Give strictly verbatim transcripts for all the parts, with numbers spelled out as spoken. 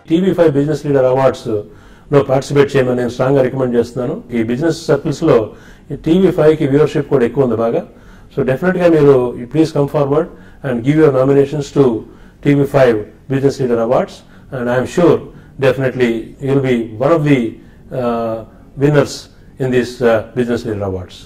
TV five business leader awards లో participate చేయమని నేను స్ట్రాంగ్ గా రికమెండ్ చేస్తున్నాను. ఈ బిజినెస్ సర్కిల్స్ లో టీవీ ఫైవ్ కి వ్యూవర్షిప్ కూడా ఎక్కువ ఉంది బాగా. సో డెఫినెట్ గా మీరు please come forward and give your nominations to TV five business leader awards and I'm sure definitely you will be one of the winners in these uh, business leader awards.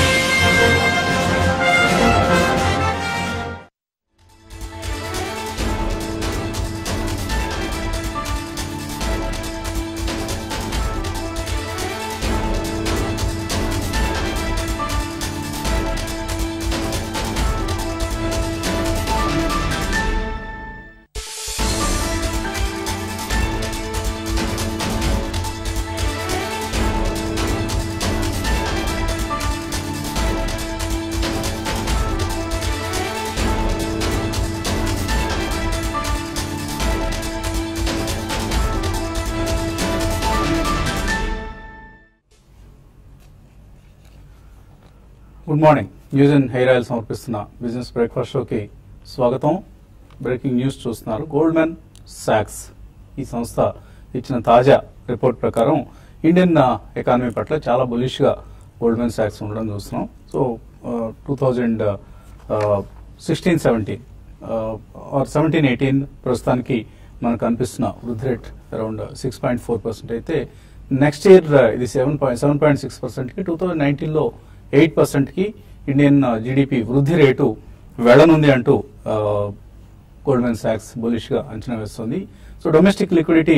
Good morning. News and hair oil సమర్పిస్తున్న business breakfast షోకి స్వాగతం. Breaking news చూస్తున్నారు. Goldman సాక్స్ ఈ సంస్థ ఇచ్చిన తాజా report ప్రకారం ఇండియన్ ఎకానమీ పట్ల చాలా బులిష్ గా గోల్డ్మెన్ సాక్స్ ఉండడం చూస్తున్నాం. So two thousand sixteen seventeen or seventeen eighteen ప్రస్తుతానికి మనకు కనిపిస్తున్న వృద్ధి rate around six point four percent అయితే నెక్స్ట్ ఇయర్ ఇది seven point seven point six percent కి టూ థౌజండ్ నైన్టీన్ లో ఎయిట్ పర్సెంట్ కి ఇండియన్ జీడిపి వృద్ధి రేటు వెళ్లనుంది అంటూ గోల్డ్మెన్ సాక్స్ బులిష్ గా అంచనా వేస్తుంది. సో డొమెస్టిక్ లిక్విడిటీ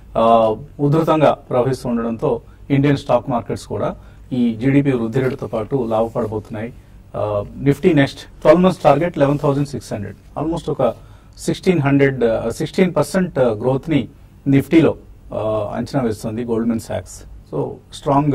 ఉధృతంగా ప్రవహిస్తూ ఉండడంతో ఇండియన్ స్టాక్ మార్కెట్స్ కూడా ఈ జీడిపి వృద్ధి రేటుతో పాటు లాభపడబోతున్నాయి. Nifty next twelve months target eleven thousand six hundred almost ఒక sixteen hundred sixteen percent growth ని నిఫ్టీలో అంచనా వేస్తుంది గోల్డ్మెన్ సాక్స్. సో స్ట్రాంగ్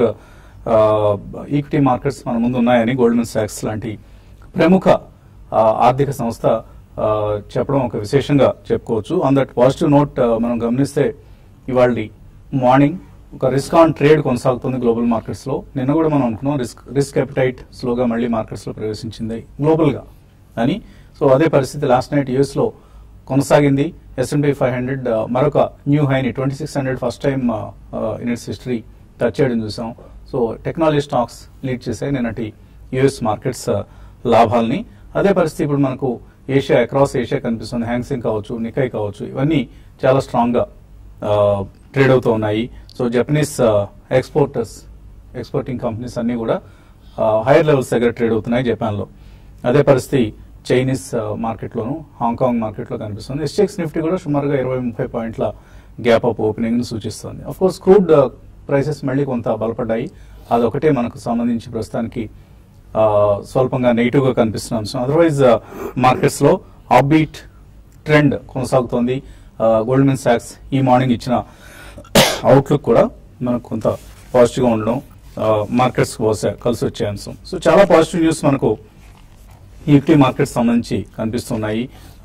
ఈక్విటీ మార్కెట్స్ మన ముందు ఉన్నాయని గోల్డ్మెన్ సాక్స్ లాంటి ప్రముఖ ఆర్థిక సంస్థ చెప్పడం ఒక విశేషంగా చెప్పుకోవచ్చు. ఆన్ దట్ పాజిటివ్ నోట్ మనం గమనిస్తే ఇవాళ మార్నింగ్ ఒక రిస్క్ ఆన్ ట్రేడ్ కొనసాగుతుంది గ్లోబల్ మార్కెట్స్ లో. నిన్న కూడా మనం అనుకున్నాం రిస్క్ రిస్క్ అపిటైట్ స్లోగా మళ్ళీ మార్కెట్స్ లో ప్రవేశించింది గ్లోబల్ గా అని. సో అదే పరిస్థితి లాస్ట్ నైట్ యూఎస్ లో కొనసాగింది. S and P five hundred మరొక న్యూ హైని twenty six hundred first time in its history touch చేయడం చూసాం. సో టెక్నాలజీ స్టాక్స్ లీడ్ చేసే నిన్నటి యుఎస్ మార్కెట్స్ లాభాలని. అదే పరిస్థితి ఇప్పుడు మనకు ఏషియా అక్రాస్ ఏషియా కనిపిస్తుంది. హ్యాంగ్సింగ్ కావచ్చు, నికై కావచ్చు, ఇవన్నీ చాలా స్ట్రాంగ్ గా ట్రేడ్ అవుతూ ఉన్నాయి. So Japanese exporters exporting companies అన్ని కూడా హైయర్ లెవెల్స్ దగ్గర ట్రేడ్ అవుతున్నాయి జపాన్ లో. అదే పరిస్థితి చైనీస్ మార్కెట్ లోను, హాంకాంగ్ మార్కెట్ లో కనిపిస్తుంది. ఎస్టెక్స్ నిఫ్టీ కూడా సుమారుగా ఇరవై ముప్పై పాయింట్ల గ్యాప్ అప్ ఓపెనింగ్ ని సూచిస్తుంది. అఫ్ కోర్స్ క్రూడ్ ప్రైసెస్ మళ్ళీ కొంత బలపడ్డాయి. అదొకటే మనకు సంబంధించి ప్రస్తుతానికి స్వల్పంగా నెగిటివ్ గా కనిపిస్తున్న అంశం. అదర్వైజ్ మార్కెట్స్ లో అప్బీట్ ట్రెండ్ కొనసాగుతోంది. గోల్డ్మెన్ సాక్స్ ఈ మార్నింగ్ ఇచ్చిన అవుట్లుక్ కూడా మనకు కొంత పాజిటివ్ గా ఉండడం మార్కెట్స్ కలిసి వచ్చే అంశం. సో చాలా పాజిటివ్ న్యూస్ మనకు ఈక్విటీ మార్కెట్స్ సంబంధించి కనిపిస్తున్నాయి.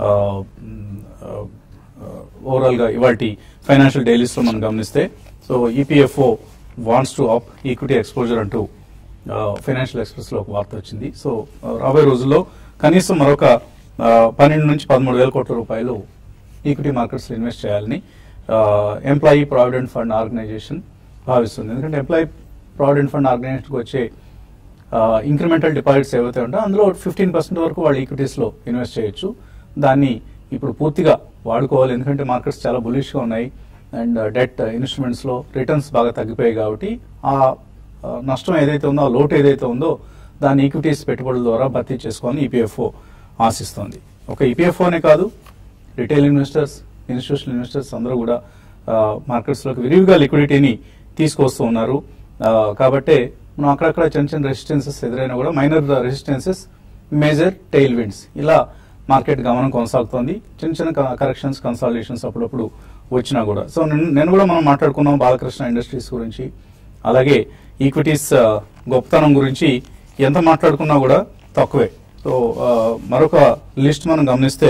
ఓవరాల్ గా ఇవాల్టి ఫైనాన్షియల్ డైలీస్ లో మనం గమనిస్తే so EPFO wants to up equity exposure అంటూ ఫైనాన్షియల్ ఎక్స్ప్రెస్ లో ఒక వార్త వచ్చింది. సో రాబోయే రోజుల్లో కనీసం మరొక పన్నెండు నుంచి పదమూడు వేల కోట్ల రూపాయలు ఈక్విటీ మార్కెట్స్ లో ఇన్వెస్ట్ చేయాలని ఎంప్లాయీ ప్రావిడెంట్ ఫండ్ ఆర్గనైజేషన్ భావిస్తుంది. ఎందుకంటే ఎంప్లాయీ ప్రావిడెంట్ ఫండ్ ఆర్గనైజేషన్ వచ్చే ఇంక్రిమెంటల్ డిపాజిట్స్ ఏవైతే ఉంటాయో అందులో ఫిఫ్టీన్ పర్సెంట్ వరకు వాళ్ళు ఈక్విటీస్ లో ఇన్వెస్ట్ చేయొచ్చు. దాన్ని ఇప్పుడు పూర్తిగా వాడుకోవాలి. ఎందుకంటే మార్కెట్స్ చాలా బులిష్ గా ఉన్నాయి అండ్ డెట్ ఇన్స్ట్రుమెంట్స్ లో రిటర్న్స్ బాగా తగ్గిపోయాయి కాబట్టి ఆ నష్టం ఏదైతే ఉందో, ఆ లోటు ఏదైతే ఉందో దాన్ని ఈక్విటీస్ పెట్టుబడుల ద్వారా భర్తీ చేసుకోవాలని ఈపీఎఫ్ఓ ఆశిస్తోంది. ఒక ఈపీఎఫ్ఓనే కాదు, రిటైల్ ఇన్వెస్టర్స్, ఇన్స్టిట్యూషనల్ ఇన్వెస్టర్స్ అందరూ కూడా మార్కెట్స్ లోకి విరివిగా లిక్విడిటీని తీసుకొస్తూ ఉన్నారు. కాబట్టి మనం అక్కడక్కడ చిన్న చిన్న రెసిస్టెన్సెస్ ఎదురైనా కూడా minor resistances, major tailwinds, ఇలా మార్కెట్ గమనం కొనసాగుతోంది. చిన్న చిన్న కరెక్షన్స్, కన్సాలిడేషన్స్ అప్పుడప్పుడు వచ్చినా కూడా. సో నేను కూడా మనం మాట్లాడుకున్నాం బాలకృష్ణ ఇండస్ట్రీస్ గురించి, అలాగే ఈక్విటీస్ గొప్పతనం గురించి ఎంత మాట్లాడుకున్నా కూడా తక్కువే. సో మరొక లిస్ట్ మనం గమనిస్తే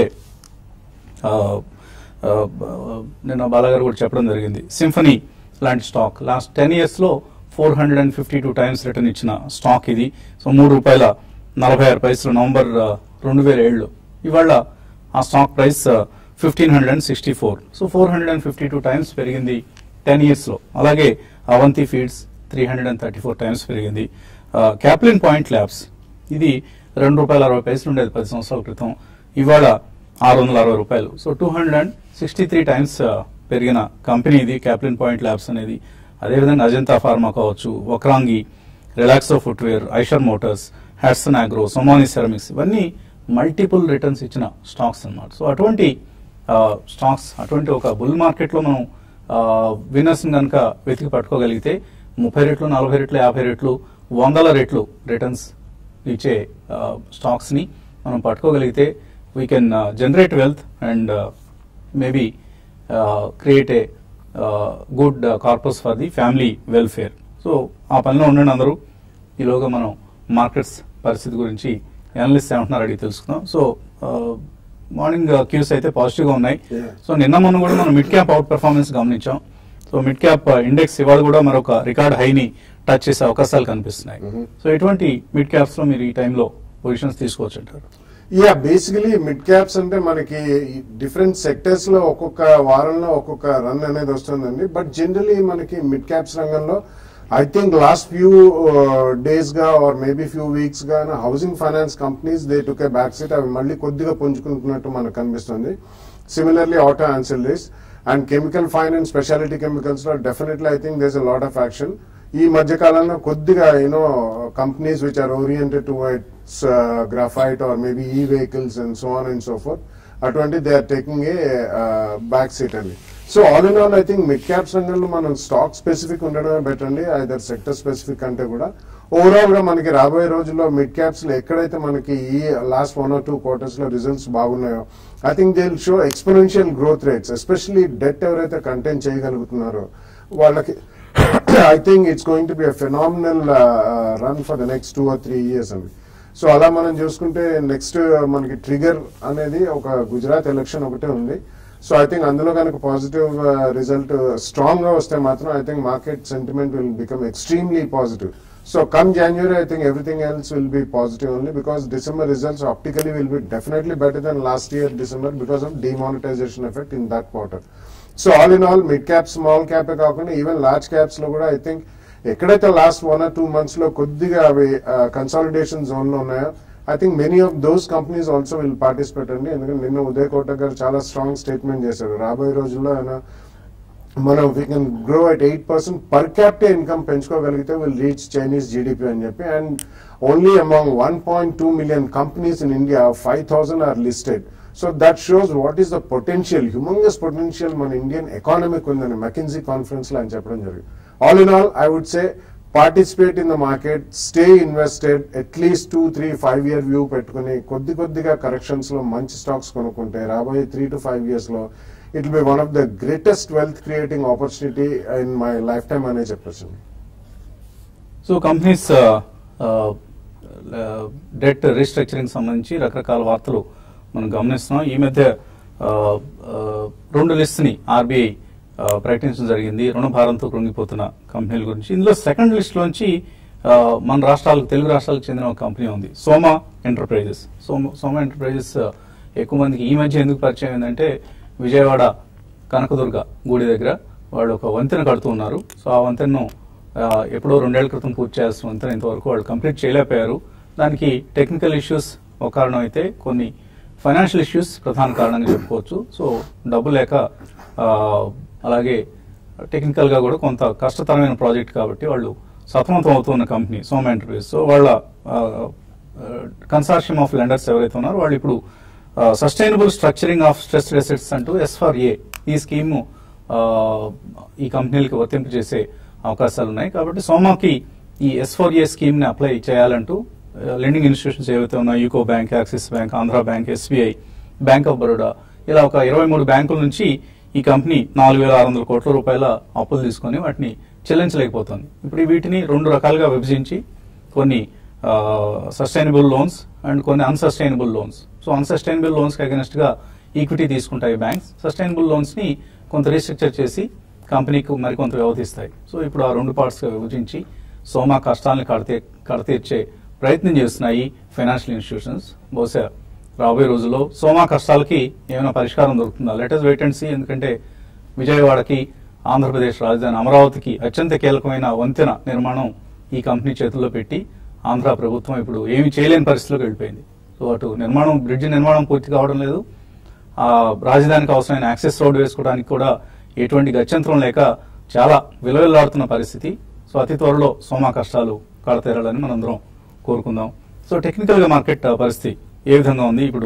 నిన్న బాలగారు కూడా చెప్పడం జరిగింది. సింఫనీ లాంటి స్టాక్ లాస్ట్ టెన్ ఇయర్స్ లో four hundred and fifty two times return ఇచ్చిన స్టాక్ ఇది. సో మూడు రూపాయల నలభై ఆరు పైసలు నవంబర్ రెండు వేల ఏడులో. ఇవాళ ఆ stock price fifteen hundred and sixty four so four hundred and fifty two times పెరిగింది టెన్ ఇయర్స్ లో. అలాగే Avanti feeds three hundred and thirty four times పెరిగింది. క్యాప్లిన్ పాయింట్ ల్యాబ్స్ ఇది రెండు రూపాయల అరవై పైసలు ఉండేది పది సంవత్సరాల క్రితం, ఇవాళ ఆరు వందల అరవై రూపాయలు. So two hundred and sixty three times పెరిగిన కంపెనీ ఇది క్యాప్లిన్ పాయింట్ ల్యాబ్స్ అనేది. అదేవిధంగా అజంతా ఫార్మా కావచ్చు, Vakrangee, Relaxo footwear, Eicher motors, Hatsun agro, Somany ceramics ఇవన్నీ మల్టిపుల్ రిటర్న్స్ ఇచ్చిన స్టాక్స్ అన్నమాట. సో అటువంటి స్టాక్స్ అటువంటి ఒక బుల్ మార్కెట్ లో మనం విన్నర్స్ కనుక వెతికి పట్టుకోగలిగితే ముప్పై రెట్లు, నలభై రెట్లు, యాభై రెట్లు, వందల రెట్లు రిటర్న్స్ ఇచ్చే స్టాక్స్ ని మనం పట్టుకోగలిగితే we can generate wealth and maybe create a good corpus for the family welfare. So ఆ పనిలో ఉండండి అందరూ. ఈలోగా మనం మార్కెట్స్ పరిస్థితి గురించి అనలిస్ట్ ఏమంటున్నారు అడిగి తెలుసుకుందాం. సో మార్నింగ్ క్యూస్ అయితే పాజిటివ్ గా ఉన్నాయి. సో నిన్న మొన్న కూడా మనం మిడ్ క్యాప్ అవుట్ పెర్ఫార్మెన్స్ గమనించాం. సో మిడ్ క్యాప్ ఇండెక్స్ ఇవాళ కూడా మరొక రికార్డ్ హైని టచ్ చేసే అవకాశాలు కనిపిస్తున్నాయి. సో ఎటువంటి మిడ్ క్యాప్స్ లో మీరు ఈ టైంలో పొజిషన్స్ తీసుకోవచ్చు అంటారు? యా బేసికలీ మిడ్ క్యాప్స్ అంటే మనకి డిఫరెంట్ సెక్టర్స్ లో ఒక్కొక్క వారంలో ఒక్కొక్క రన్ అనేది వస్తుందండి. బట్ జనరలీ మనకి మిడ్ క్యాప్స్ రంగంలో I think last few days గా ఆర్ మేబీ ఫ్యూ వీక్స్ గా housing finance companies they took a back seat, అవి మళ్ళీ కొద్దిగా పుంజుకుంటున్నట్టు మనకు కనిపిస్తుంది. Similarly auto ancillaries and chemical finance, speciality chemicals లో definitely I think there's a lot of action. ఈ మధ్య కాలంలో కొద్దిగా you know companies which are oriented towards graphite or maybe e vehicles and so on and so forth, అటువంటి they are taking a back seat అండి. So all in all I think mid caps రంగంలో మనం stock specific ఉండడమే better అండి, either sector specific అంటే కూడా. Overall గా మనకి రాబోయే రోజుల్లో మిడ్ క్యాప్స్ లో ఎక్కడైతే మనకి ఈ last one or two quarters లో రిజల్ట్స్ బాగున్నాయో I think they will show exponential growth rates, especially debt ఎవరైతే కంటైన్ చేయగలుగుతున్నారో వాళ్ళకి I think it's going to be a phenomenal run for the next two or three years అండి. So అలా మనం చూసుకుంటే next మనకి ట్రిగర్ అనేది ఒక గుజరాత్ ఎలక్షన్ ఒకటే ఉంది. సో ఐ థింక్ అందులో కనుక పాజిటివ్ రిజల్ట్ స్ట్రాంగ్ గా వస్తే మాత్రం I think market sentiment will become extremely positive. So come January I think everything else will be positive only because December results optically will be definitely better than last year December because of demonetization effect in that quarter. So all in all mid cap, small cap కాకుండా even large caps లో కూడా I think ఎక్కడైతే last one or two months లో కొద్దిగా అవి consolidation zone లో ఉన్నాయో I think many of those companies also will participate అండి. ఎందుకంటే నిన్న ఉదయ్ కోటక్ గారు చాలా స్ట్రాంగ్ స్టేట్మెంట్ చేశారు, రాబోయే రోజుల్లో ఆయన మనం we can grow at eight percent per capital income పెంచుకోగలిగితే విల్ రీచ్ చైనీస్ జీడిపి అని చెప్పి. And only among one point two million companies in India five thousand are listed. So that shows what is the potential, humongous potential మన Indian ఎకానమీకి ఉందని McKinsey conference లో ఆయన చెప్పడం జరిగింది. All in all I would say participate in the market, stay invested, at least two three five year view పెట్టుకుని కొద్ది కొద్దిగా కరెక్షన్స్ లో మంచి స్టాక్స్ కొనుక్కుంటే రాబోయే త్రీ టు ఫైవ్ ఇయర్స్ లో it will be one of the greatest wealth creating opportunity in my lifetime అనే చెప్పచ్చు. సో కంపెనీస్ డెట్ రీస్ట్రక్చరింగ్ సంబంధించి రకరకాల వార్తలు మనం గమనిస్తున్నాం. ఈ మధ్య రెండు లిస్ట్ ని ఆర్బీఐ ప్రకటించడం జరిగింది రుణ భారంతో కృంగిపోతున్న కంపెనీల గురించి. ఇందులో సెకండ్ లిస్ట్ లోంచి మన రాష్ట్రాలకు తెలుగు రాష్ట్రాలకు చెందిన ఒక కంపెనీ ఉంది, సోమా ఎంటర్ప్రైజెస్. సోమా సోమా ఎంటర్ప్రైజెస్ ఎక్కువ మందికి ఈ మధ్య ఎందుకు పరిచయం ఏంటంటే విజయవాడ కనకదుర్గ గుడి దగ్గర వాళ్ళు ఒక వంతెన కడుతూ ఉన్నారు. సో ఆ వంతెనను ఎప్పుడో రెండేళ్ల క్రితం పూర్తి చేయాల్సిన వంతెన ఇంతవరకు వాళ్ళు కంప్లీట్ చేయలేకపోయారు. దానికి టెక్నికల్ ఇష్యూస్ ఒక కారణం అయితే కొన్ని ఫైనాన్షియల్ ఇష్యూస్ ప్రధాన కారణంగా చెప్పుకోవచ్చు. సో డబ్బు లేక అలాగే టెక్నికల్ గా కూడా కొంత కష్టతరమైన ప్రాజెక్ట్ కాబట్టి వాళ్ళు సతమతం అవుతున్న కంపెనీ సోమా ఎంటర్ప్రైజెస్. సో వాళ్ళ కన్సార్షియం ఆఫ్ లెండర్స్ ఎవరైతే ఉన్నారో వాళ్ళు ఇప్పుడు sustainable structuring of stressed assets అంటూ ఎస్ ఫర్ ఏ ఈ స్కీమ్ ఈ కంపెనీలకు వర్తింపు చేసే అవకాశాలు ఉన్నాయి. కాబట్టి సోమాకి ఈ ఎస్ ఫర్ ఏ స్కీమ్ ని అప్లై చేయాలంటూ లెండింగ్ ఇన్స్టిట్యూషన్స్ ఏవైతే ఉన్నాయో UCO bank, Axis bank, Andhra bank, SBI, bank of Baroda ఇలా ఒక ఇరవై మూడు బ్యాంకుల నుంచి ఈ కంపెనీ నాలుగు వేల ఆరు వందల కోట్ల రూపాయల అప్పులు తీసుకుని వాటిని చెల్లించలేకపోతుంది. ఇప్పుడు వీటిని రెండు రకాలుగా విభజించి కొన్ని సస్టైనబుల్ లోన్స్ అండ్ కొన్ని unsustainable loans. So unsustainable loans కి అగెన్స్ట్ గా ఈక్విటీ తీసుకుంటాయి బ్యాంక్స్, సస్టైనబుల్ లోన్స్ ని కొంత రీస్ట్రక్చర్ చేసి కంపెనీకి మరికొంత వ్యవధిస్తాయి. సో ఇప్పుడు ఆ రెండు పార్ట్స్ గా విభజించి సోమా కష్టాలను కడతీ కడతీర్చే ప్రయత్నం చేస్తున్నాయి ఫైనాన్షియల్ ఇన్స్టిట్యూషన్స్. బహుశా రాబోయే రోజుల్లో సోమా కష్టాలకి ఏమైనా పరిష్కారం దొరుకుతుందా? Latest wait and see. ఎందుకంటే విజయవాడకి, ఆంధ్రప్రదేశ్ రాజధాని అమరావతికి అత్యంత కీలకమైన వంతెన నిర్మాణం ఈ కంపెనీ చేతుల్లో పెట్టి ఆంధ్ర ప్రభుత్వం ఇప్పుడు ఏమి చేయలేని పరిస్థితిలోకి వెళ్ళిపోయింది. సో అటు నిర్మాణం, బ్రిడ్జ్ నిర్మాణం పూర్తి కావడం లేదు, ఆ రాజధానికి అవసరమైన యాక్సెస్ రోడ్ వేసుకోవడానికి కూడా ఎటువంటి గత్యంతరం లేక చాలా విలువెల్లాడుతున్న పరిస్థితి. సో అతి త్వరలో సోమా కష్టాలు కడతేరాలని మనందరం కోరుకుందాం. సో టెక్నికల్ గా మార్కెట్ పరిస్థితి ఏ విధంగా ఉంది? ఇప్పుడు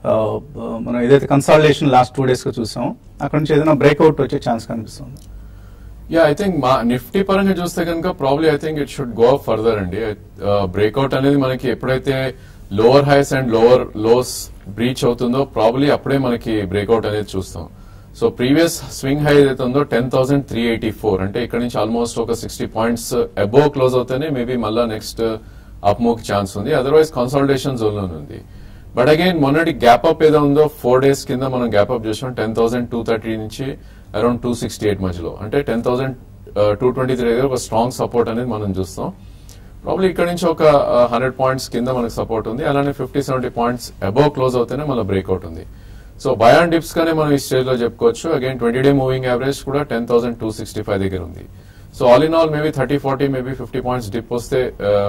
మనం ఏదైతే కన్సాలిడేషన్ లాస్ట్ టూ డేస్ గా చూసాం, అక్కడ నుంచి ఏదైనా బ్రేక్అవుట్ వచ్చే ఛాన్స్ కనిపిస్తుంది? యా, ఐ థింక్ మా నిఫ్టీ పరంగా చూస్తే కనుక probably I think it should go up further అండి. బ్రేక్అవుట్ అనేది మనకి ఎప్పుడైతే lower highs and lower lows breach అవుతుందో ప్రాబ్లీ అప్పుడే మనకి బ్రేక్అవుట్ అనేది చూస్తాం. సో ప్రీవియస్ స్వింగ్ హై ఏదైతే ఉందో ten thousand three eighty four అంటే ఇక్కడ నుంచి ఆల్మోస్ట్ ఒక సిక్స్టీ పాయింట్స్ అబోవ్ క్లోజ్ అవుతేనే మేబీ మళ్ళా నెక్స్ట్ అప్ మూవ్ ఛాన్స్ ఉంది. అదర్వైజ్ కన్సాలిడేషన్ జోన్ లోనే ఉంది. బట్ అగైన్ మొన్నటి గ్యాప్ అప్ ఏదో ఉందో ఫోర్ డేస్ కింద మనం గ్యాప్ అప్ చూసాం టెన్ థౌసండ్ టూ థర్టీ నుంచి అరౌండ్ టూ సిక్స్టీ ఎయిట్ మధ్యలో, అంటే ten thousand two twenty three దగ్గర ఒక స్ట్రాంగ్ సపోర్ట్ అనేది మనం చూస్తాం. ప్రాబ్లీ ఇక్కడ నుంచి ఒక హండ్రెడ్ పాయింట్స్ కింద మనకు సపోర్ట్ ఉంది. అలానే fifty seventy points above close అవుతేనే మళ్ళీ బ్రేక్అవుట్ ఉంది. సో బై అండ్ డిప్స్ గానే మనం ఈ స్టేజ్ లో చెప్పుకోవచ్చు. Again twenty day moving average కూడా ten thousand two sixty five దగ్గర ఉంది. So all in all maybe thirty forty maybe fifty points dip వస్తే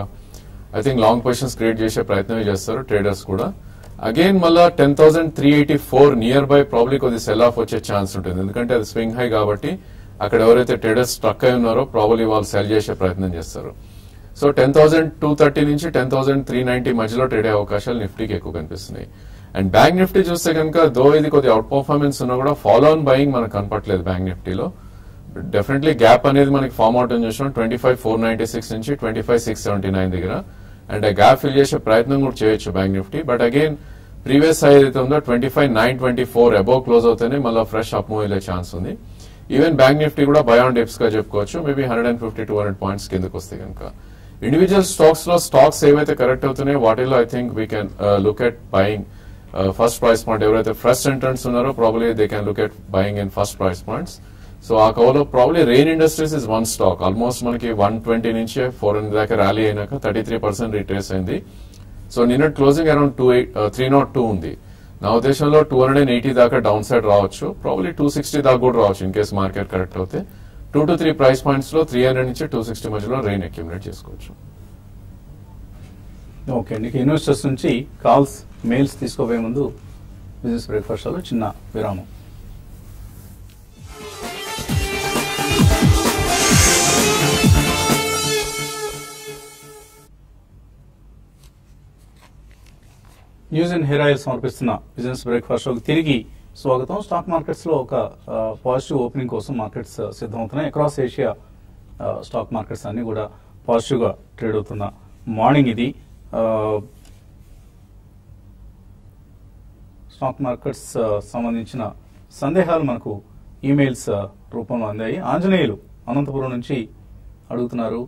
I think long positions create చేసే ప్రయత్నమే చేస్తారు ట్రేడర్స్ కూడా. అగైన్ మళ్ళా ten thousand three eighty four near by probably కొద్ది sell off వచ్చే ఛాన్స్ ఉంటుంది. ఎందుకంటే అది స్వింగ్ హై కాబట్టి అక్కడ ఎవరైతే ట్రేడర్స్ స్ట్రక్ అయి ఉన్నారో ప్రాబ్లీ వాళ్ళు సెల్ చేసే ప్రయత్నం చేస్తారు. So ten thousand two thirty నుంచి టెన్ థౌసండ్ త్రీ నైన్టీ మధ్యలో ట్రేడ్ అయ్యే అవకాశాలు నిఫ్టీకి ఎక్కువ కనిపిస్తున్నాయి. అండ్ బ్యాంక్ నిఫ్టీ చూస్తే కనుక దో ఇది కొద్ది అవుట్ పర్ఫార్మెన్స్ ఉన్నా కూడా ఫాలో ఆన్ బయింగ్ మనకు కనపట్లేదు బ్యాంక్ నిఫ్టీలో. డెఫినెట్లీ గ్యాప్ అనేది మనకి ఫార్మ్ అవుట్ అని చూసినాం twenty five four ninety six నుంచి twenty five six seventy nine దగ్గర. అండ్ ఆ గ్యాప్ ఫిల్ చేసే ప్రయత్నం కూడా చేయొచ్చు bank Nifty. But again previous high ఏదైతే ఉందో twenty five nine twenty four above close అవుతేనే మళ్ళీ ఫ్రెష్ అప్ మూవ్ అయ్యే ఛాన్స్ ఉంది. ఈవెన్ బ్యాంక్ నిఫ్టీ కూడా బై ఆన్ డిప్స్ గా చెప్పుకోవచ్చు. Maybe hundred and fifty two hundred points కిందకు వస్తే కనుక ఇండివిజువల్ స్టాక్స్ లో స్టాక్స్ ఏవైతే కరెక్ట్ అవుతున్నాయో వాటిలో I think we can look at buying first price point. ఎవరైతే ఫస్ట్ ఎంట్రన్స్ ఉన్నారో probably they can look at buying in first price points. So ఆ కవర్లో probably Rain industries is one stock. Almost మనకి one twenty నుంచి four hundred దాకా rally అయినాక thirty three percent retrace అయింది. So నిన్న closing around two eighty three not two ఉంది. నా ఉద్దేశంలో టూ హండ్రెడ్ అండ్ ఎయిటీ దాకా డౌన్ సైడ్ రావచ్చు, ప్రాబ్లీ టూ సిక్స్టీ దాకా కూడా రావచ్చు ఇన్ కేస్ మార్కెట్ కరెక్ట్ అవుతే. Two to three price points లో త్రీ హండ్రెడ్ నుంచి టూ సిక్స్టీ మధ్యలో రెయిన్ అక్యుములేట్ చేసుకోవచ్చు. ఓకే అండి, ఇన్వెస్టర్స్ నుంచి కాల్స్ మెయిల్స్ తీసుకోబోయే ముందు బిజినెస్ బ్రేక్ఫాస్ట్ లో చిన్న విరామం. న్యూస్ అండ్ హెయిర్ ఆయిల్ సమర్పిస్తున్న బిజినెస్ బ్రేక్ఫాస్ట్ షోకి తిరిగి స్వాగతం. స్టాక్ మార్కెట్స్ లో ఒక పాజిటివ్ ఓపెనింగ్ కోసం మార్కెట్స్ సిద్ధమవుతున్నాయి. అక్రాస్ ఏషియా స్టాక్ మార్కెట్స్ అన్ని కూడా పాజిటివ్ గా ట్రేడ్ అవుతున్న మార్నింగ్ ఇది. స్టాక్ మార్కెట్స్ సంబంధించిన సందేహాలు మనకు ఈమెయిల్స్ రూపంలో అందాయి. ఆంజనేయులు అనంతపురం నుంచి అడుగుతున్నారు,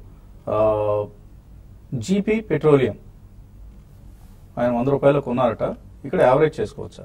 జీపీ పెట్రోలియం ఆయన వంద రూపాయలకు కొన్నారట, ఇక్కడ యావరేజ్ చేసుకోవచ్చా?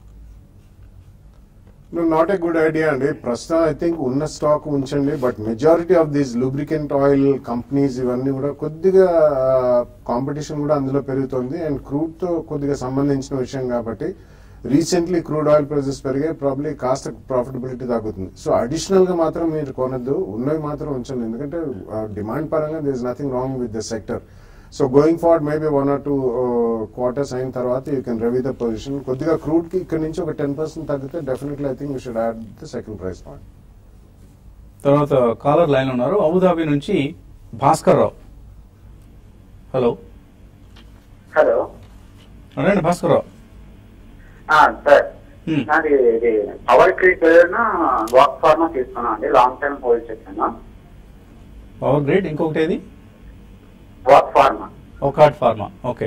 నాట్ ఏ గుడ్ ఐడియా అండి. ప్రస్తుతం ఐ థింక్ ఉన్న స్టాక్ ఉంచండి. But majority of these lubricant oil companies ఇవన్నీ కూడా కొద్దిగా కాంపిటీషన్ కూడా అందులో పెరుగుతుంది. అండ్ క్రూడ్ తో కొద్దిగా సంబంధించిన విషయం కాబట్టి రీసెంట్లీ క్రూడ్ ఆయిల్ ప్రైసెస్ పెరిగాయి, ప్రాబ్లీ కాస్ట్ ప్రాఫిటబిలిటీ తగ్గుతుంది. సో అడిషనల్ గా మాత్రం మీరు కొనద్దు, ఉన్నవి మాత్రం ఉంచండి. ఎందుకంటే డిమాండ్ పరంగా there is nothing wrong with the sector. So going forward maybe one or two quarters అయిన తర్వాత you can review the position. కొద్దిగా క్రూడ్ కి ఇక్కడ నుంచి ఒక టెన్ పర్సెంట్ తగ్గితే definitely I think you should add the second price point. తర్వాత caller line ఉన్నారు అబుదాబి నుంచి భాస్కర్ రావు. హలో హలో అనండి భాస్కర్ రావు. సార్ నాది పవర్ గ్రిడ్ వాక్ ఫార్మా తీసుకున్నా అండి, లాంగ్ టైం హోల్డ్ చేశాను. పవర్ గ్రిడ్ ఇంకొకటి ఏది? వాక్ pharma. Wockhardt pharma. Okay,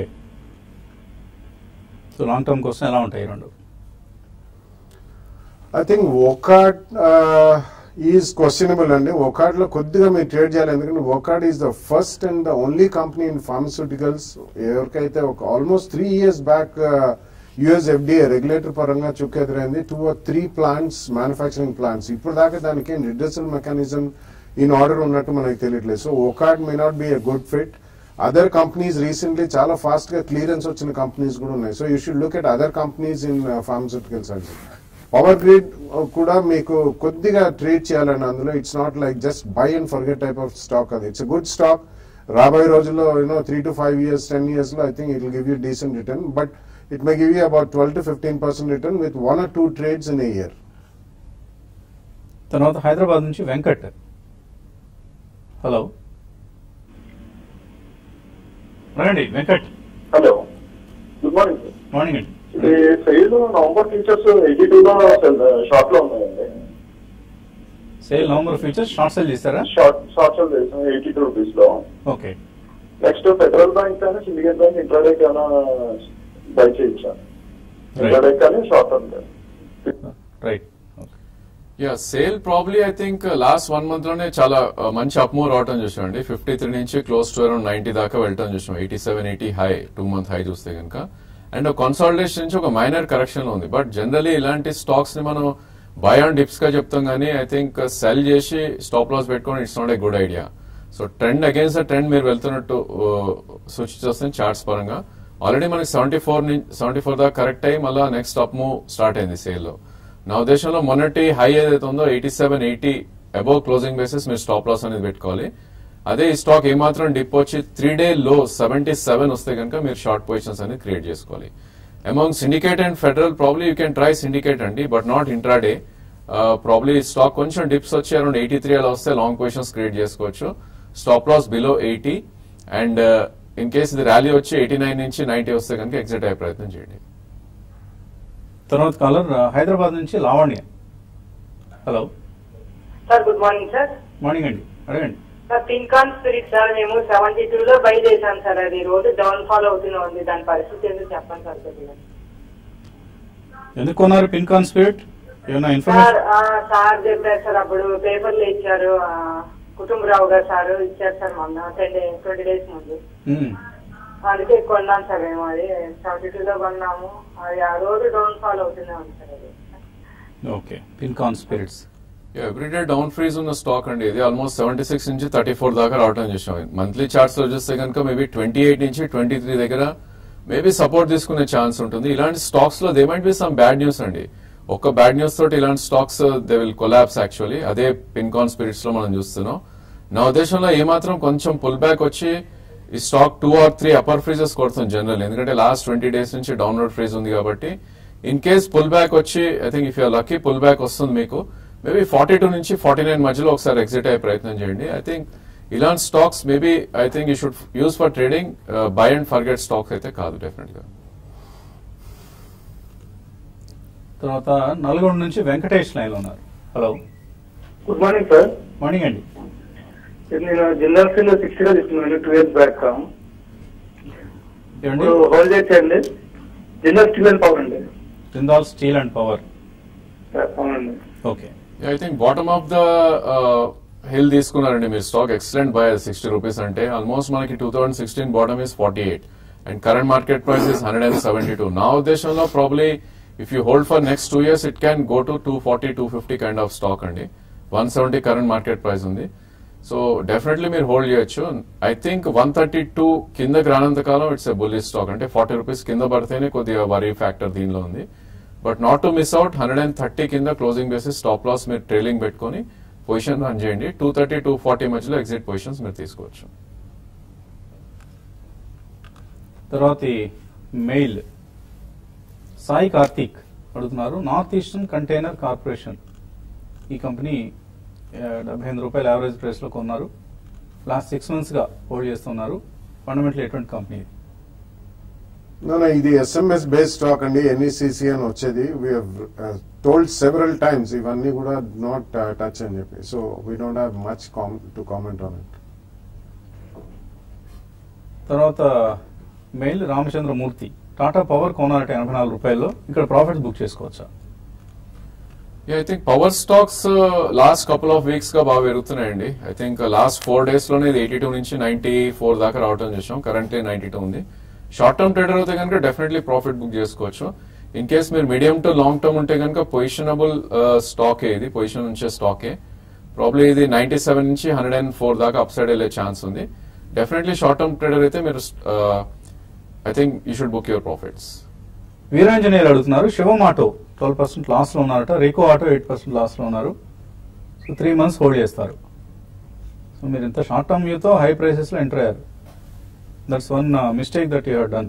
so long term కోసం ఎలా ఉంటాయి రెండు? I think Wockhardt is questionable అండి. ఓకాట్ లో కొద్దిగా మీరు ట్రేడ్ చేయాలి, ఎందుకంటే Wockhardt is the first and the only company in pharmaceuticals ఎవరికైతే ఒక almost three years back US FDA regulator పరంగా చుక్కెదురైంది. Two or three plants manufacturing plants ఇప్పుడు దాకా దానికి రిడ్యూసల్ మెకానిజం ఇన్ ఆర్డర్ ఉన్నట్టు మనకి తెలియట్లేదు. So Wockhardt may not be a good fit. Other companies recently చాలా ఫాస్ట్ గా క్లియరెన్స్ వచ్చిన కంపెనీస్ కూడా ఉన్నాయి. So you should look at other companies in pharmaceuticals అండి. పవర్ గ్రిడ్ కూడా మీకు కొద్దిగా ట్రేడ్ చేయాలండి అందులో. It's not like just buy and forget type of stock. అది ఇట్స్ గుడ్ స్టాక్. రాబోయే రోజుల్లో you know three to five years ten years లో I think it will give you decent return, but it may give you about twelve to fifteen percent return with one or two trades in a year. తర్వాత హైదరాబాద్ నుంచి Venkat. Hello రండి Venkat. Hello, good morning sir. Morning అండి. ఇది SAIL November futures eighty two లో short లో ఉన్నాయండి. SAIL November futures short sale చేస్తారా? Short short sale చేసాం ఎయిటీ టూ రూపీస్ లో. ఓకే. నెక్స్ట్ ఫెడరల్ బ్యాంక్ కానీ సిండికేట్ బ్యాంక్ ఇంట్రాడే కానీ బై చేయించాను. ఇంట్రాడే కానీ షార్ట్ టర్మ్ కానీ. Right. Yeah SAIL probably I think last one month లోనే చాలా మంచి అప్మూవ్ రావటం చూసామండి. ఫిఫ్టీ త్రీ నుంచి క్లోజ్ టు అరౌండ్ నైన్టీ దాకా వెళ్ళటం చూసాం. Eighty seven eighty high two month high చూస్తే కనుక, అండ్ కన్సాలిడేషన్ నుంచి ఒక మైనర్ కరెక్షన్ లో ఉంది. బట్ జనరలీ ఇలాంటి స్టాక్స్ ని మనం బై ఆన్ డిప్స్ గా చెప్తాం కానీ ఐ థింక్ సెల్ చేసి స్టాప్ లాస్ పెట్టుకోవడం it's not a good idea. So trend against trend మీరు వెళ్తున్నట్టు సూచిస్తుంది వస్తుంది చార్ట్స్ పరంగా. ఆల్రెడీ మనకి సెవెంటీ ఫోర్ సెవెంటీ ఫోర్ దాకా కరెక్ట్ అయ్యి మళ్ళీ నెక్స్ట్ అప్ మూవ్ స్టార్ట్ అయింది సేల్ లో. నా ఉద్దేశంలో మొన్నటి హై ఏదైతే ఉందో eighty seven eighty above closing basis మీరు స్టాప్ లాస్ అనేది పెట్టుకోవాలి. అదే ఈ స్టాక్ ఏమాత్రం డిప్ వచ్చి త్రీ డే లో సెవెంటీ సెవెన్ వస్తే కనుక మీరు షార్ట్ పొజిషన్స్ అనేది క్రియేట్ చేసుకోవాలి. Among syndicate and federal probably you can try syndicate అండి, but not intraday. Probably stock కొంచెం డిప్స్ వచ్చి అరౌండ్ ఎయిటీ త్రీ అలా వస్తే లాంగ్ పొజిషన్స్ క్రియేట్ చేసుకోవచ్చు. Stop loss below eighty, and in case ఇది rally వచ్చి ఎయిటీ నైన్ నుంచి ninety వస్తే కనుక ఎగ్జిట్ అయ్యే ప్రయత్నం చేయండి. తర్వాత కాలర్ హైదరాబాద్ నుంచి Lavanya. Hello sir, good morning sir. Morning అండి, అడగండి. సార్ పింకాన్ స్పిరిట్ సార్, మేము సెవెంటీ టూ లో బై చేశాం సార్. అది రోజు డౌన్ ఫాల్ అవుతూనే ఉంది. దాని పరిస్థితి ఎందుకు చెప్పండి సార్ కొద్దిగా. ఎందుకు కొన్నారు పింకాన్ స్పిరిట్? ఏమైనా సార్ ఇన్ఫర్మేషన్? సార్ చెప్పారు సార్, అప్పుడు పేపర్లు ఇచ్చారు. కుటుంబరావు గారు సార్ ఇచ్చారు సార్ మొన్న టెన్ డేస్ ట్వంటీ డేస్ ముందు. అందుకే కొన్నాం సార్ మేము. అది సెవెంటీ టూ లో కొన్నాము. అది ఆ రోజు డౌన్ ఫాల్ అవుతూనే ఉంది సార్. అది okay. Pincon Spirits everyday down freeze ఉన్న స్టాక్ అండి. ఇది ఆల్మోస్ట్ సెవెంటీ సిక్స్ నుంచి థర్టీ ఫోర్ దాకా రావడం చూసాం. మంత్లీ చార్ట్స్ లో చూస్తే కనుక మేబీ ట్వంటీ ఎయిట్ నుంచి ట్వంటీ త్రీ దగ్గర మేబీ సపోర్ట్ తీసుకునే ఛాన్స్ ఉంటుంది. ఇలాంటి స్టాక్స్ లో they might be some bad news అండి. ఒక్క బ్యాడ్ న్యూస్ తోటి ఇలాంటి stocks they will collapse actually. అదే పింకాన్ స్పిరిట్స్ లో మనం చూస్తున్నాం. నా ఉద్దేశంలో ఏమాత్రం కొంచెం పుల్ బ్యాక్ వచ్చి ఈ stock two or three upper freezes కొడుతుంది జనరల్, ఎందుకంటే లాస్ట్ ట్వంటీ డేస్ నుంచి డౌన్వర్డ్ ఫ్రీజ్ ఉంది కాబట్టి. ఇన్ కేస్ పుల్ బ్యాక్ వచ్చి I think if you're lucky pull back వస్తుంది మీకు, మేబీ ఫార్టీ టూ నుంచి ఫార్టీ నైన్ మధ్యలో ఒకసారి ఎగ్జిట్ అయ్యే ప్రయత్నం చేయండి. ఐ థింక్ ఇలాంటి stocks maybe I think you should use for trading, buy and forget stocks అయితే కాదు డెఫినెట్ గా. తర్వాత నల్గొండ నుంచి వెంకటేష్ లైన్ లో ఉన్నారు. Hello, good morning sir. Morning అండి. నేను జిందాల్ స్టీల్ సిక్స్టీలో తీసుకున్నాను టూ ఇయర్స్ బ్యాక్. ఏమండి? హోల్డ్ చేయండి. జిందాల్ స్టీల్ అండ్ పవర్ అండి. Jindal steel and power. అవునండి. Okay. I think bottom of the hill తీసుకున్నారండి మీరు stock. Excellent buy sixty rupees అంటే ఆల్మోస్ట్ మనకి two thousand sixteen bottom is forty eight and current market price is hundred and seventy two. నా ఉద్దేశంలో probably if you hold for next two years it can go to two forty two fifty kind of stock అండి. One seventy current market price ఉంది. So definitely మీరు hold చేయొచ్చు. I think one thirty two కిందకి రానంత కాలం it's a bullish stock. అంటే forty rupees కింద పడితేనే కొద్దిగా వరీ ఫ్యాక్టర్ దీనిలో ఉంది. But not to miss out, hundred and thirty కింద క్లోజింగ్ బేసిస్ స్టాప్ లాస్ మీరు ట్రైలింగ్ పెట్టుకుని పొజిషన్ రన్ చేయండి. టూ థర్టీ టూ ఫార్టీ మధ్యలో ఎగ్జిట్ పొజిషన్స్ మీరు తీసుకోవచ్చు. తర్వాత మెయిల్ సాయి కార్తీక్ అడుగుతున్నారు. నార్త్ ఈస్టర్న్ కంటైనర్ కార్పొరేషన్ ఈ కంపెనీ డెబ్బై ఎనిమిది రూపాయల యావరేజ్ ప్రైస్ లో కొన్నారు. లాస్ట్ సిక్స్ మంత్స్ గా హోల్డ్ చేస్తున్నారు. ఫండమెంటల్ ఎటువంటి కంపెనీ? ఇది ఎస్ఎంఎస్ బేస్డ్ స్టాక్ అండి. ఎన్ఈసిసి అని వచ్చేది. వీ టోల్డ్ సెవరల్ టైమ్స్ ఇవన్నీ కూడా నాట్ టచ్ అని చెప్పి. So we don't have much to comment on it. తర్వాత మెయిల్ రామచంద్రమూర్తి. టాటా పవర్ కొనాలంటే ఎనభై నాలుగు రూపాయల్లో ఇక్కడ ప్రాఫిట్ బుక్ చేసుకోవచ్చా? I think power stocks last couple of weeks గా బాగా పెరుగుతున్నాయండి. I think last four days లోనే ఎయిటీ టూ నుంచి నైన్టీ ఫోర్ దాకా రావడం చూసాం. కరెంట్లీ నైన్టీ టూ ఉంది. షార్ట్ టర్మ్ ట్రేడర్ అయితే కనుక డెఫినెట్లీ ప్రాఫిట్ బుక్ చేసుకోవచ్చు. ఇన్ కేస్ మీరు మీడియం టు లాంగ్ టర్మ్ ఉంటే కనుక పొజిషనబుల్ స్టాకే, ఇది పొజిషన్ ఉంచే స్టాకే. ప్రాబ్లీ ఇది నైన్టీ సెవెన్ నుంచి హండ్రెడ్ అండ్ ఫోర్ దాకా అప్ సైడ్ వెళ్లే ఛాన్స్ ఉంది. డెఫినెట్లీ షార్ట్ టర్మ్ ట్రేడర్ అయితే మీరు I think you should book your profits. Veeranjaneyulu అడుగుతున్నారు, Shivam auto twelve percent loss లో ఉన్నారట, Rico auto eight percent loss లో ఉన్నారు, సో త్రీ మంత్స్ హోల్డ్ చేస్తారు. సో మీరు ఇంత షార్ట్ టర్మ్ వ్యూతో హై ప్రైసెస్ లో ఎంటర్ అయ్యారు. That's one mistake that you have done.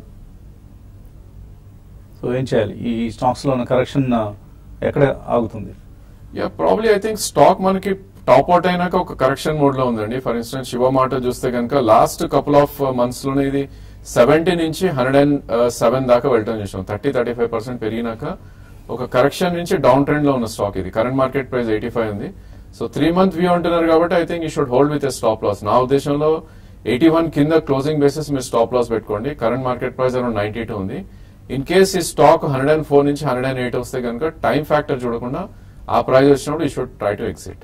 So ఏం చేయాలి? ఈ స్టాక్స్ లో ఉన్న కరెక్షన్ ఎక్కడ ఆగుతుంది? Yeah probably I think stock మనకి టాప్ అవుట్ అయినాక ఒక కరెక్షన్ మోడ్ లో ఉందండి. ఫర్ ఇన్స్టెన్స్ శివమాటో చూస్తే కనుక లాస్ట్ కపుల్ ఆఫ్ మంత్స్ లోనే ఇది సెవెంటీ నుంచి హండ్రెడ్ అండ్ సెవెన్ దాకా వెళ్ళటం చూసాం. థర్టీ థర్టీ ఫైవ్ పర్సెంట్ పెరిగినాక ఒక కరెక్షన్ నుంచి డౌన్ ట్రెండ్ లో ఉన్న స్టాక్ ఇది. Current market price eighty five ఉంది. సో త్రీ మంత్ వ్యూ అంటున్నారు కాబట్టి I think you should hold with a stop loss. నా ఉద్దేశంలో ఎయిటీ వన్ కింద క్లోజింగ్ బేసిస్ మీరు స్టాప్ లాస్ పెట్టుకోండి. Current market price around ninety two ఉంది. ఇన్ కేస్ ఈ స్టాక్ హండ్రెడ్ అండ్ ఫోర్ నుంచి హండ్రెడ్ అండ్ ఎయిట్ వస్తే కనుక టైం ఫ్యాక్టర్ చూడకుండా ఆ ప్రైస్ వచ్చినప్పుడు you should try to exit.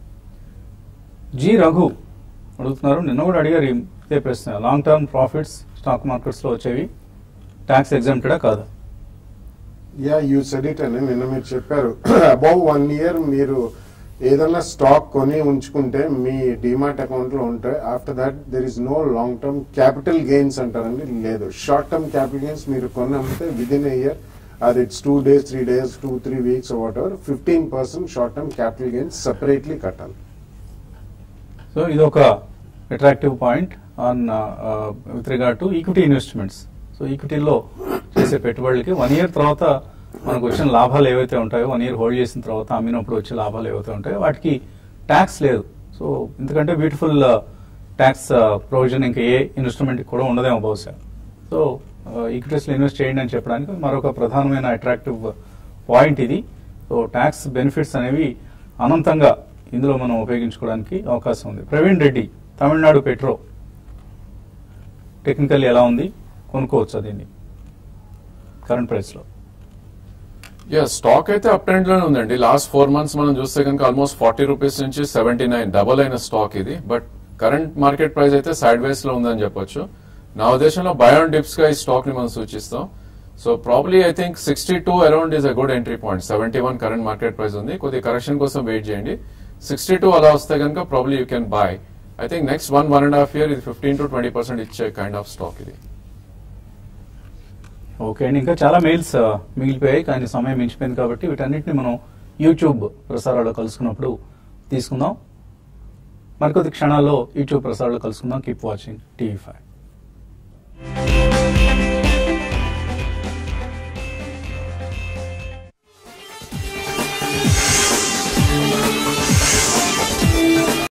G Raghu అడుగుతున్నారు, నిన్న కూడా అడిగారు ఇదే ప్రశ్న, long term profits stock markets లో వచ్చేవి ట్యాక్స్ ఎగ్జామ్టెడా కాదా? యా యూ సెడ్ ఇట్ అని నిన్న మీరు చెప్పారు. అబౌవ్ వన్ ఇయర్ మీరు ఏదైనా స్టాక్ కొని ఉంచుకుంటే మీ డిమాట్ అకౌంట్ లో ఉంటే after that there is no long term capital gains అంటారండి. లేదు, షార్ట్ టర్మ్ క్యాపిటల్ గెయిన్స్ మీరు కొని అమ్మితే విద్ ఇన్ ఎ ఇయర్ అది it's two days three days two three weeks whatever fifteen percent short term capital gains separately కట్టాలి. So ఇది ఒక attractive point on with regard to equity investments. So ఈక్విటీలో చేసే పెట్టుబడులకి one year తర్వాత మనకు వచ్చిన లాభాలు ఏవైతే ఉంటాయో, వన్ ఇయర్ హోల్డ్ చేసిన తర్వాత అమ్మినప్పుడు వచ్చే లాభాలు ఏవైతే ఉంటాయో వాటికి ట్యాక్స్ లేదు. సో ఎందుకంటే బ్యూటిఫుల్ ట్యాక్స్ ప్రొవిజన్ ఇంకా ఏ ఇన్వెస్ట్మెంట్ కూడా ఉండదేమో బహుశా. సో ఈక్విటీస్లో ఇన్వెస్ట్ చేయండి అని చెప్పడానికి మరొక ప్రధానమైన అట్రాక్టివ్ పాయింట్ ఇది. సో ట్యాక్స్ బెనిఫిట్స్ అనేవి అనంతంగా ఇందులో మనం ఉపయోగించుకోవడానికి అవకాశం ఉంది. ప్రవీణ్ రెడ్డి, తమిళనాడు పెట్రో టెక్నికల్ ఎలా ఉంది, కొనుక్కోవచ్చా దీన్ని కరెంట్ ప్రైస్ లో? యా స్టాక్ అయితే అప్ ట్రెండ్ లోనే ఉందండి. లాస్ట్ ఫోర్ మంత్స్ మనం చూస్తే కనుక ఆల్మోస్ట్ ఫార్టీ రూపీస్ నుంచి సెవెంటీ నైన్ డబల్ అయిన స్టాక్ ఇది. బట్ కరెంట్ మార్కెట్ ప్రైస్ అయితే సైడ్ వేస్ లో ఉందని చెప్పొచ్చు. నా ఉద్దేశంలో బయాన్ డిప్స్ గా ఈ స్టాక్ ని మనం సూచిస్తాం. So probably I think sixty two around is a good entry point. Seventy one current market price ఉంది. కొద్దిగా కరెక్షన్ కోసం వెయిట్ చేయండి. సిక్స్టీ టూ అలా వస్తే కనుక probably you can buy. I think next one one and half year ఇది fifteen to twenty percent ఇచ్చే kind of stock ఇది. ఓకే అండి, ఇంకా చాలా మెయిల్స్ మిగిలిపోయాయి కానీ సమయం మించిపోయింది కాబట్టి వీటన్నిటిని మనం యూట్యూబ్ ప్రసారాల్లో కలుసుకున్నప్పుడు తీసుకుందాం. మరికొద్ది క్షణాల్లో యూట్యూబ్ ప్రసారాల్లో కలుసుకుందాం. Keep watching TV five.